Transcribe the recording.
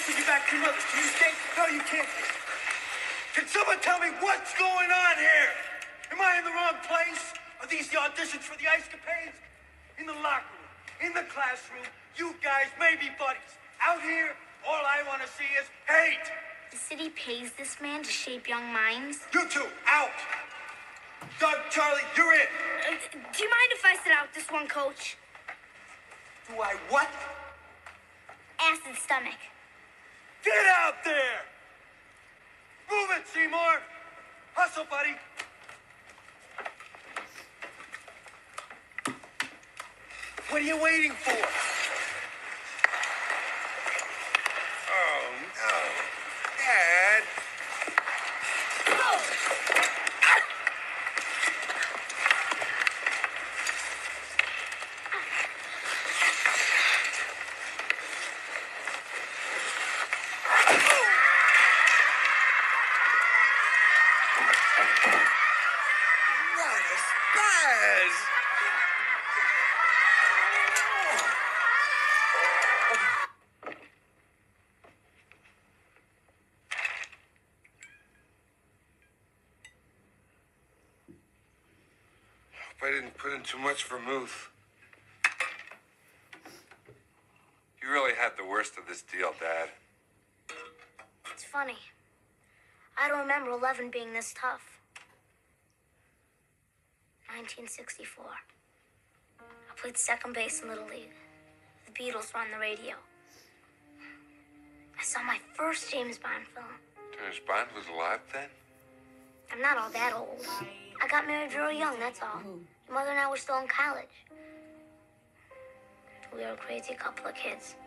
Take you back to your mother. Can you stay? No, you can't. Can someone tell me what's going on here? Am I in the wrong place? Are these the auditions for the Ice Capades? In the locker room, in the classroom, you guys may be buddies. Out here, all I want to see is hate. The city pays this man to shape young minds. You two, out. Doug, Charlie, you're in. Do you mind if I sit out this one, Coach? Do I what? Acid stomach. Get out there! Move it, Seymour! Hustle, buddy! What are you waiting for? Oh, no. Dad! What a spaz! Hope I didn't put in too much vermouth. You really had the worst of this deal, Dad. It's funny. I don't remember 11 being this tough. 1964. I played second base in Little League. The Beatles were on the radio. I saw my first James Bond film. James Bond was alive then? I'm not all that old. I got married real young, that's all. Your mother and I were still in college. We were a crazy couple of kids.